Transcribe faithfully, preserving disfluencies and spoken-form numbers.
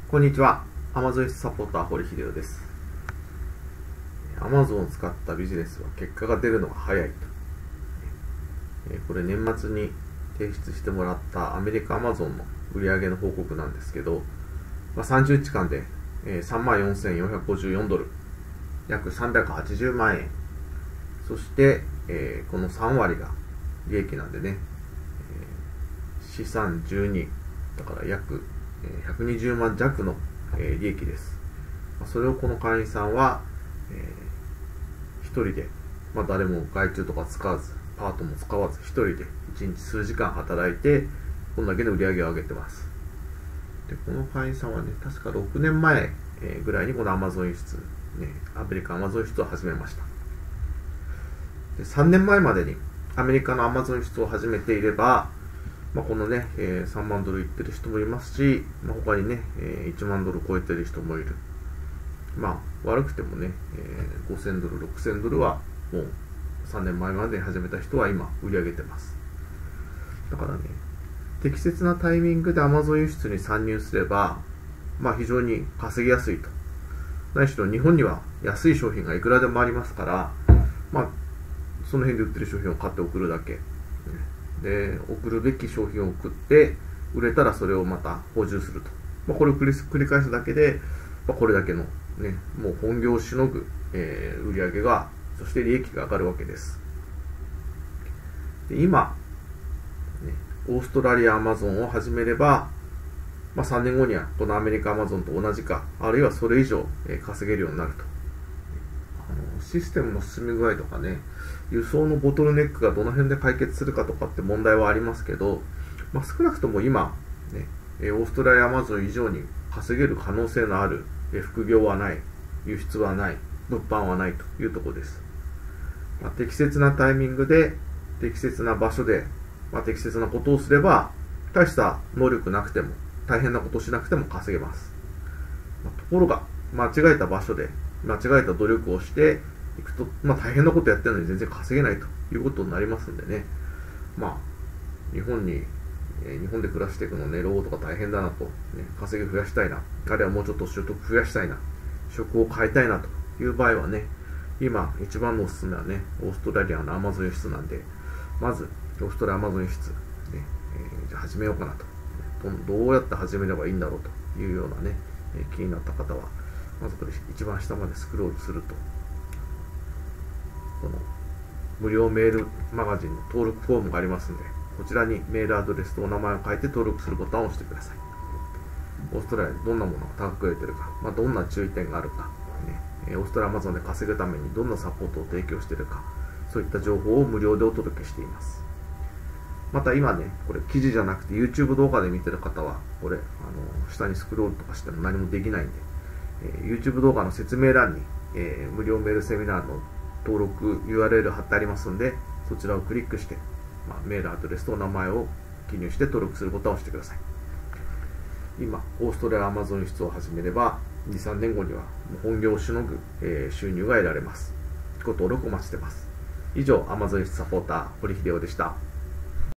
こんにちは。Amazon サポーター堀秀夫です。Amazon を使ったビジネスは結果が出るのが早いと。これ年末に提出してもらったアメリカ Amazon の売上の報告なんですけど、まあ、さんじゅうにちかんでさんまんよんせんよんひゃくごじゅうよんドル、約さんびゃくはちじゅうまんえん。そして、えー、このさんわりが利益なんでね、えー、資産じゅうにだから約ひゃくにじゅうまんじゃくの利益です。それをこの会員さんは、えー、ひとりで、まあ、誰も外注とか使わず、パートも使わず、ひとりでいちにち数時間働いて、こんだけの売り上げを上げてます。で、この会員さんはね、確かろくねんまえぐらいにこの Amazon 輸出、ね、アメリカ Amazon 輸出を始めました。で、さんねんまえまでにアメリカの Amazon 輸出を始めていれば、まあ、このね、えー、さんまんドルいってる人もいますし、まあ、他にね、えー、いちまんドル超えてる人もいる。まあ、悪くてもね、えー、ごせんドル、ろくせんドルはもうさんねんまえまでに始めた人は今売り上げてます。だからね、適切なタイミングで Amazon 輸出に参入すれば、まあ非常に稼ぎやすいと。何しろ日本には安い商品がいくらでもありますから、まあ、その辺で売ってる商品を買って送るだけ。で、送るべき商品を送って、売れたらそれをまた補充すると。まあ、これを繰り繰り返すだけで、まあ、これだけの、ね、もう本業をしのぐ、えー、売り上げが、そして利益が上がるわけです。で今、ね、オーストラリアアマゾンを始めれば、まあ、さんねんごにはこのアメリカアマゾンと同じか、あるいはそれ以上、えー、稼げるようになると。あのシステムの進み具合とかね、輸送のボトルネックがどの辺で解決するかとかって問題はありますけど、まあ、少なくとも今、ね、オーストラリアアマゾン以上に稼げる可能性のある副業はない、輸出はない、物販はないというところです。まあ、適切なタイミングで、適切な場所で、まあ、適切なことをすれば、大した能力なくても、大変なことをしなくても稼げます。まあ、ところが、間違えた場所で、間違えた努力をしていくと、まあ、大変なことやってるのに全然稼げないということになりますんでね。まあ、日本に、えー、日本で暮らしていくのね、老後とか大変だなと、ね、稼ぎ増やしたいな、あるいはもうちょっと所得増やしたいな、職を変えたいなという場合はね、今一番のおすすめはね、オーストラリアのアマゾン輸出なんで、まず、オーストラリアアマゾン輸出、ね、えー、じゃあ始めようかなと。どうやって始めればいいんだろうというようなね、えー、気になった方は、まずこれ一番下までスクロールすると、この無料メールマガジンの登録フォームがありますので、こちらにメールアドレスとお名前を書いて登録するボタンを押してください。オーストラリアでどんなものが高く売れてるか、まあ、どんな注意点があるか、ね、オーストラリアアマゾンで稼ぐためにどんなサポートを提供しているか、そういった情報を無料でお届けしています。また今ね、これ記事じゃなくて YouTube 動画で見てる方は、これ、あの、下にスクロールとかしても何もできないんで、えー、YouTube 動画の説明欄に、えー、無料メールセミナーの登録 ユーアールエル 貼ってありますので、そちらをクリックして、まあ、メールアドレスとお名前を記入して登録するボタンを押してください。今、オーストラリアアマゾン輸出を始めれば、に、さんねんごには本業をしのぐ、えー、収入が得られます。ご登録お待ちしてます。以上、Amazon輸出サポーター、堀秀夫でした。